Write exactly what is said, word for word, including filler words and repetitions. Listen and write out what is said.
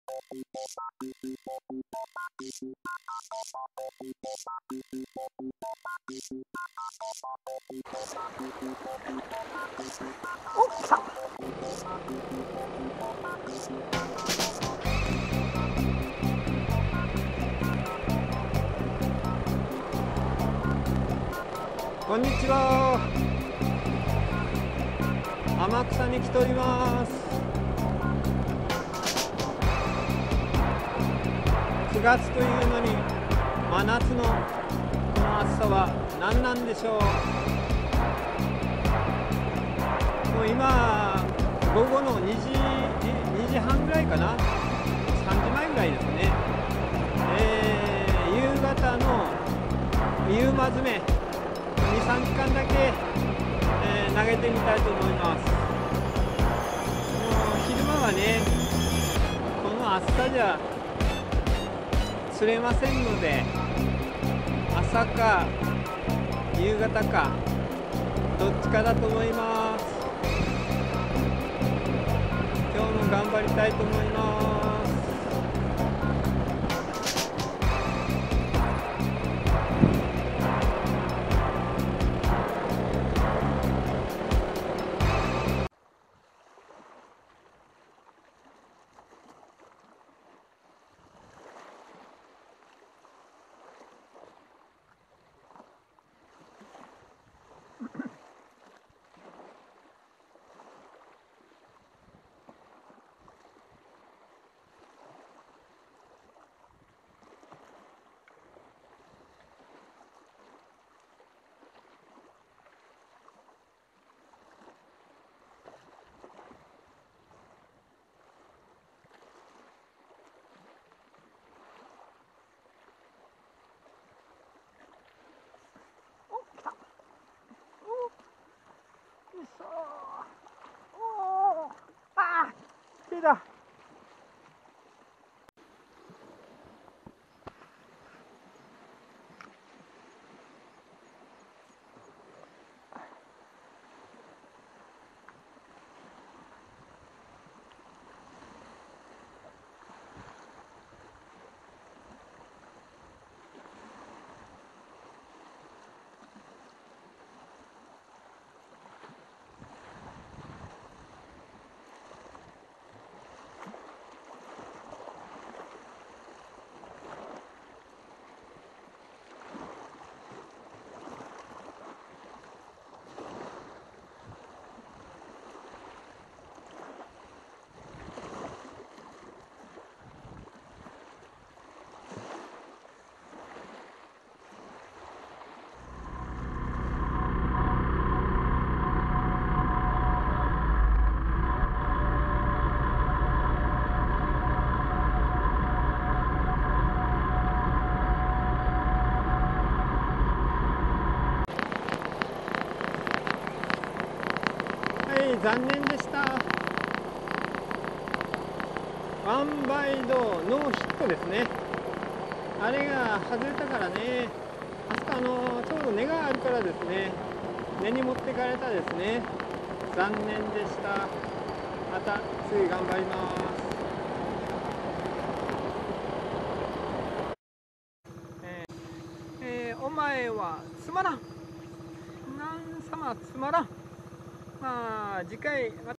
お、来た。こんにちは。天草に来ております。くがつというのに真夏のこの暑さは何なんでしょう。もう今午後のにじ、にじはんぐらいかな、さんじまえぐらいですね。えー、夕方の夕間詰めに、さんじかんだけ、えー、投げてみたいと思います。もう昼間はね、この暑さじゃ釣れませんので、朝か夕方かどっちかだと思います。今日も頑張りたいと思います。おお、あー、手だ。残念でした。ワンバイドノーヒットですね。あれが外れたからね。あそこあのちょうど根があるからですね、根に持ってかれたですね。残念でした。また次頑張ります。えーえー、お前はつまらん。なんさまつまらん。まあ次回また